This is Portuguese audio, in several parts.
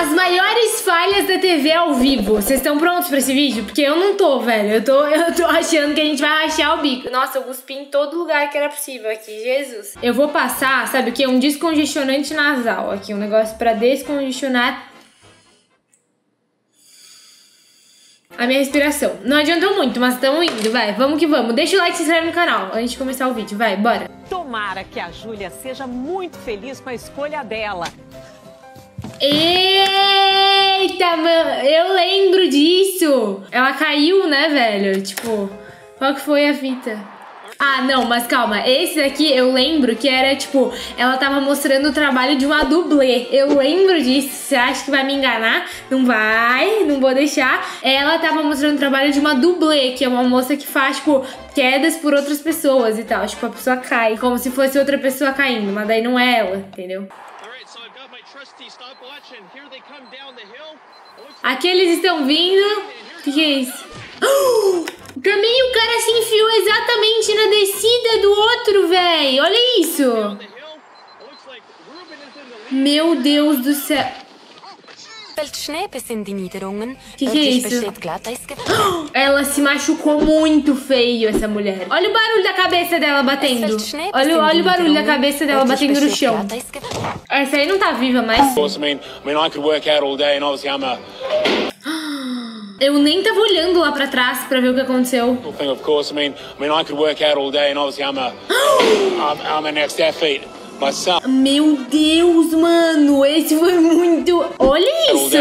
As maiores falhas da TV ao vivo. Vocês estão prontos pra esse vídeo? Porque eu não tô, velho. Eu tô achando que a gente vai rachar o bico. Nossa, eu cuspi em todo lugar que era possível aqui. Jesus. Eu vou passar, sabe o que? Um descongestionante nasal aqui. Um negócio pra descongestionar a minha respiração. Não adiantou muito, mas estamos indo, vai. Vamos que vamos. Deixa o like e se inscreve no canal antes de começar o vídeo. Vai, bora. Tomara que a Júlia seja muito feliz com a escolha dela. Eita, mano. Eu lembro disso. Ela caiu, né, velho? Tipo, qual que foi a fita? Ah, não, mas calma. Esse daqui eu lembro que era, tipo, ela tava mostrando o trabalho de uma dublê. Eu lembro disso. Você acha que vai me enganar? Não vai, não vou deixar. Ela tava mostrando o trabalho de uma dublê, que é uma moça que faz, tipo, quedas por outras pessoas e tal. Tipo, a pessoa cai, como se fosse outra pessoa caindo, mas daí não é ela, entendeu? Aqui eles estão vindo. O que é isso? Também o cara se enfiou exatamente na descida do outro, véi. Olha isso. Meu Deus do céu. Que é isso? Ela se machucou muito feio, essa mulher. Olha o barulho da cabeça dela batendo. Olha o barulho da cabeça dela batendo no chão. Essa aí não tá viva mais. Eu nem tava olhando lá pra trás pra ver o que aconteceu. Meu Deus, mano, esse foi muito... Olha isso!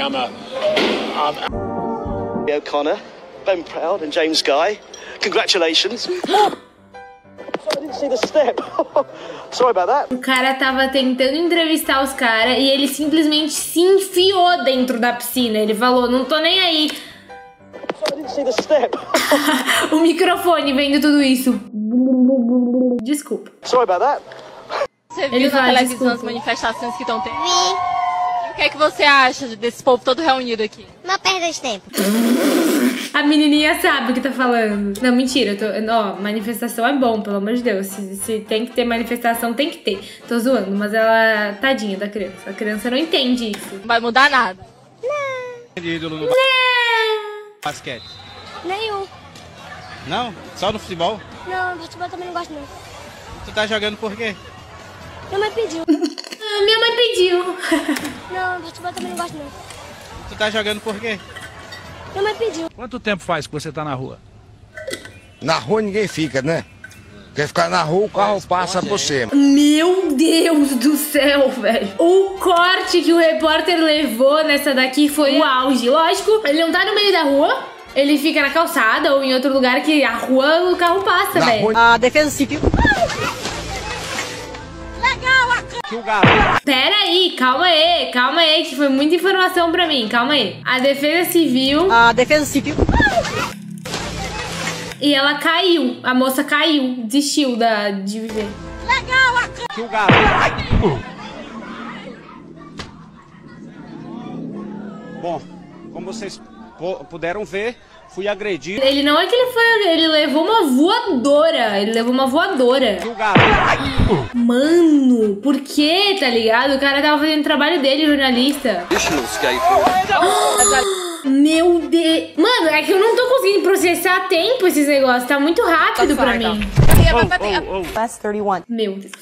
O'Connor, Ben Proud and James Guy. Congratulations. I didn't see the step. Sorry about that. O cara tava tentando entrevistar os caras e ele simplesmente se enfiou dentro da piscina. Ele falou, não tô nem aí. I didn't see the step. O microfone vendo tudo isso. Desculpa. Sorry about that. Você viu na televisão as manifestações que estão tendo? Vi. E o que é que você acha desse povo todo reunido aqui? Não perda de tempo. A menininha sabe o que tá falando. Não, mentira. Ó, manifestação é bom, pelo amor de Deus. Se tem que ter manifestação, tem que ter. Tô zoando, mas ela... Tadinha da criança. A criança não entende isso. Não vai mudar nada. Ídolo no basquete? Nenhum. Não? Só no futebol? Não, futebol também não gosto não. Tu tá jogando por quê? Minha mãe pediu. Minha mãe pediu. Não, futebol também não gosto não. Tu tá jogando por quê? Minha mãe pediu. Quanto tempo faz que você tá na rua? Na rua ninguém fica, né? Quer ficar na rua, o carro passa por você. Meu Deus do céu, velho. O corte que o repórter levou nessa daqui foi o auge. Lógico, ele não tá no meio da rua. Ele fica na calçada ou em outro lugar que a rua, o carro passa, velho. A Defesa Civil... Que o garoto... Pera aí, calma aí, que foi muita informação pra mim, calma aí. A Defesa Civil... A Defesa Civil... E ela caiu, a moça caiu, desistiu de viver. Que o garoto... Bom, como vocês puderam ver, fui agredido. Ele não é que ele levou uma voadora. Que o garoto... Mano, por quê, tá ligado? O cara tava fazendo o trabalho dele, jornalista. Meu Deus. Mano, é que eu não tô conseguindo processar a tempo esses negócios. Tá muito rápido pra mim. West 31. Meu Deus.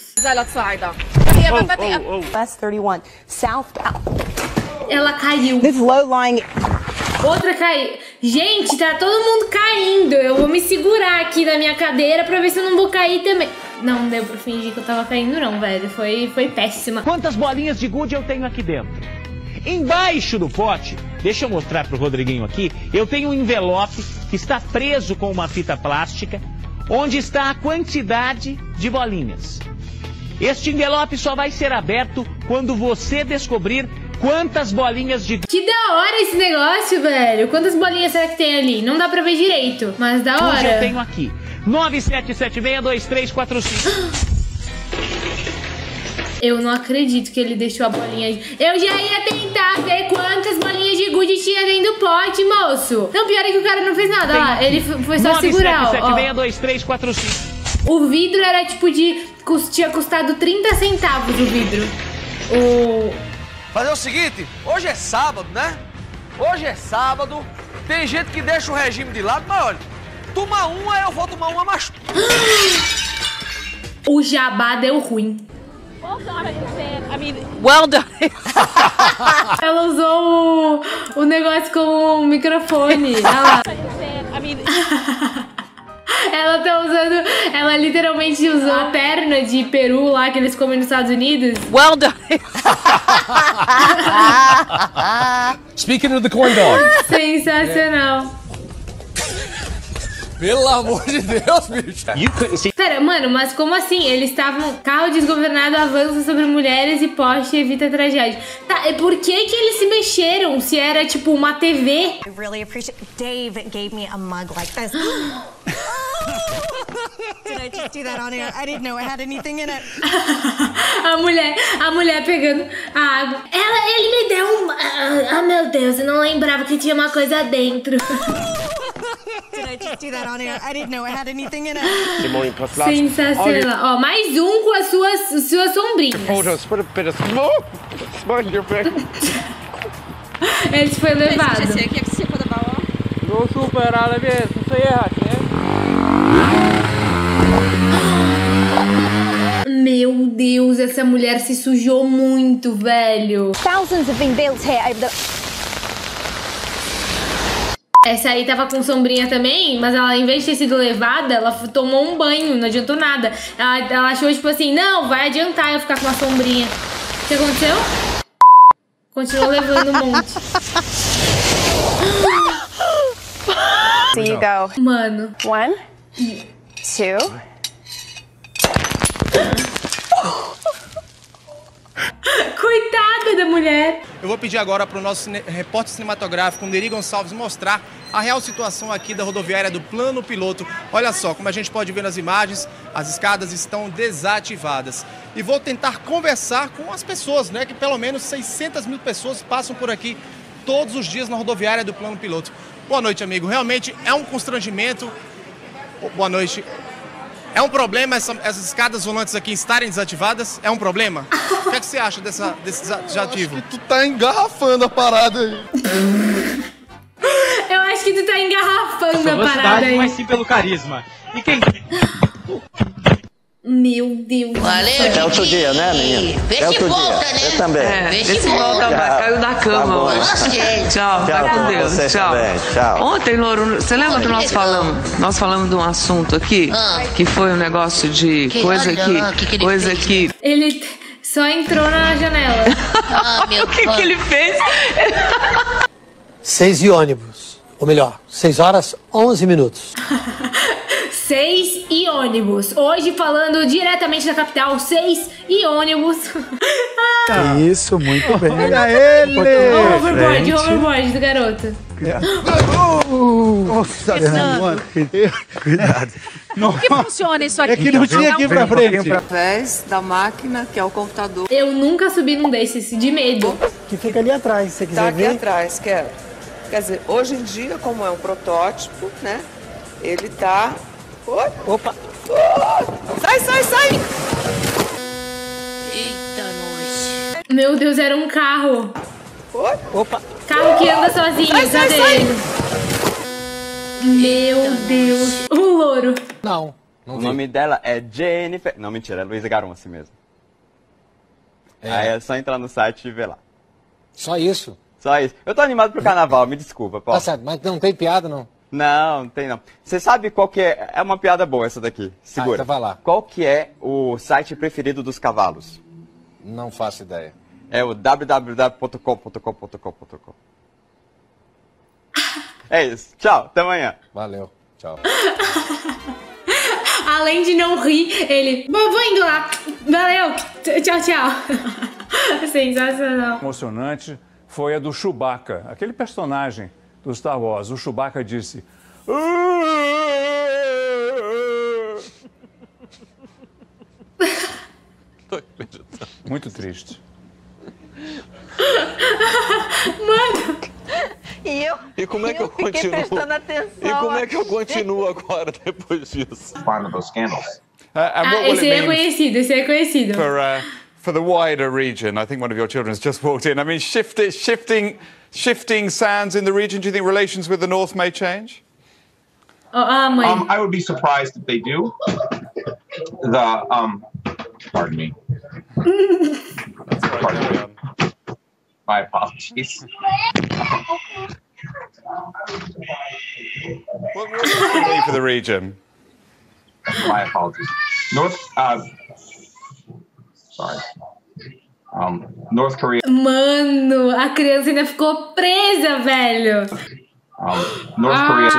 West 31. Southbound. Ela caiu. This low-lying... Outra caiu. Gente, tá todo mundo caindo. Eu vou me segurar aqui na minha cadeira pra ver se eu não vou cair também. Não deu pra fingir que eu tava caindo não, velho. Foi péssima. Quantas bolinhas de gude eu tenho aqui dentro? Embaixo do pote, deixa eu mostrar pro Rodriguinho aqui, eu tenho um envelope que está preso com uma fita plástica, onde está a quantidade de bolinhas. Este envelope só vai ser aberto quando você descobrir quantas bolinhas de... Que da hora esse negócio, velho. Quantas bolinhas será que tem ali? Não dá pra ver direito, mas da hora. Hoje eu tenho aqui 97762345. Eu não acredito que ele deixou a bolinha. Eu já ia tentar ver quantas bolinhas de gude tinha dentro do pote, moço. Não, pior é que o cara não fez nada. Ó, ele foi só segurar, ó. 97762345. O vidro era tipo de... Tinha custado 30 centavos o vidro. fazer o seguinte, hoje é sábado, né? Hoje é sábado, tem gente que deixa o regime de lado, mas olha, toma uma, eu vou tomar uma, mas... O jabá deu ruim. Well done. Ela usou o negócio como um microfone. Ela tá usando... Ela literalmente usou a perna de peru lá que eles comem nos Estados Unidos. Well done. Speaking of the corn dog. Sensacional. Pelo amor de Deus, bicho. Pera, mano, mas como assim? Eles estavam... Carro desgovernado avança sobre mulheres e poste evita tragédia. Tá, e por que eles se mexeram? Se era, tipo, uma TV? I really appreciate... Dave gave me a mug like this. Did I just do that on air? I didn't know it had anything in it. a mulher pegando a água. Ele me deu um... Ah, meu Deus, eu não lembrava que tinha uma coisa dentro. Did I just do that on air? I didn't know it had anything in it. Sensacional. Ó, mais um com as suas sombrinhas. Put a bit of smoke in your face. Ele foi levado. No super, ale wiesz, muszę jechać, nie? Meu Deus, essa mulher se sujou muito, velho. Thousands have been built here over the... Essa aí tava com sombrinha também, mas ela, em vez de ter sido levada, ela tomou um banho, não adiantou nada. Ela achou, tipo assim, não, vai adiantar eu ficar com uma sombrinha. O que aconteceu? Continuou levando um monte. So you go. Mano. 1, 2. Coitada da mulher. Eu vou pedir agora para o nosso repórter cinematográfico, Neri Gonçalves, mostrar a real situação aqui da rodoviária do Plano Piloto. Olha só, como a gente pode ver nas imagens, as escadas estão desativadas. E vou tentar conversar com as pessoas, né? Que pelo menos 600 mil pessoas passam por aqui todos os dias na rodoviária do Plano Piloto. Boa noite, amigo. Realmente é um constrangimento. Boa noite. É um problema essas escadas volantes aqui estarem desativadas? É um problema? O que é que você acha desse desativo? Eu acho que tu tá engarrafando a parada aí. Eu acho que tu tá engarrafando a parada aí. Mas sim pelo carisma. E quem... Meu Deus. É outro dia, né, menina? É outro dia. Eu também. Vê se volta, caiu da cama hoje. Tchau, vai com Deus. Tchau. Tchau. Ontem, Louro, você lembra que nós falamos de um assunto aqui? Que foi um negócio de coisa que... Ele só entrou na janela. O que ele fez? 6 e ônibus. Ou melhor, 6 horas, 11 minutos. 6 e ônibus. Hoje falando diretamente da capital, 6 e ônibus. Isso, muito bem. Olha ele! Hoverboard do garoto. Nossa, cuidado. Como que funciona isso aqui? É que não tinha aqui pra frente. Através da máquina, que é o computador. Eu nunca subi num desses, de medo. Que fica ali atrás, se você quiser ver. Tá aqui atrás, quero. Quer dizer, hoje em dia, como é um protótipo, né? Ele tá... Opa! Sai! Eita, nós. Meu Deus, era um carro. Opa! Carro que anda sozinho, cadê ele? Meu Deus. O louro. Não. O nome dela é Jennifer... Não, mentira, é Luísa Garon, assim mesmo. Aí é só entrar no site e ver lá. Só isso? Só isso. Eu tô animado pro carnaval, me desculpa, Paulo. Tá certo, mas não tem piada, não? Não tem não. Você sabe qual que é... É uma piada boa essa daqui. Segura. Então vai lá. Qual que é o site preferido dos cavalos? Não faço ideia. É o www.com.com.com.com. É isso. Tchau, até amanhã. Valeu. Tchau. Além de não rir, ele... Vou indo lá. Valeu. Tchau. Sensacional. Emocionante foi a do Chewbacca, aquele personagem do Star Wars. O Chewbacca disse... Muito triste. Mano. E como é que eu continuo? E como é que eu continuo agora depois disso? Esse é conhecido, For for the wider region? I think one of your children has just walked in. I mean, shifting sands in the region. Do you think relations with the North may change? Mãe. I would be surprised if they do. Pardon me. Pardon me. My apologies. What does it mean for the region? My apologies. Sorry. North Korea. Mano, a criança ainda ficou presa, velho. North Korea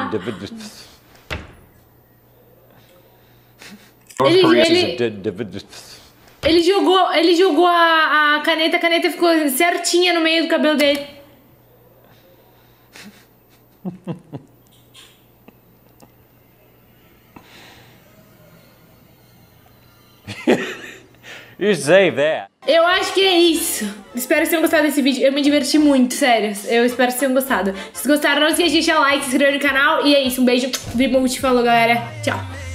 Ele jogou a caneta ficou certinha no meio do cabelo dele. You save that. Eu acho que é isso. Espero que vocês tenham gostado desse vídeo. Eu me diverti muito, sério. Eu espero que vocês tenham gostado. Se gostaram, não esqueça de deixar like, se inscrever no canal. E é isso, um beijo. Vimo, te falou, galera. Tchau.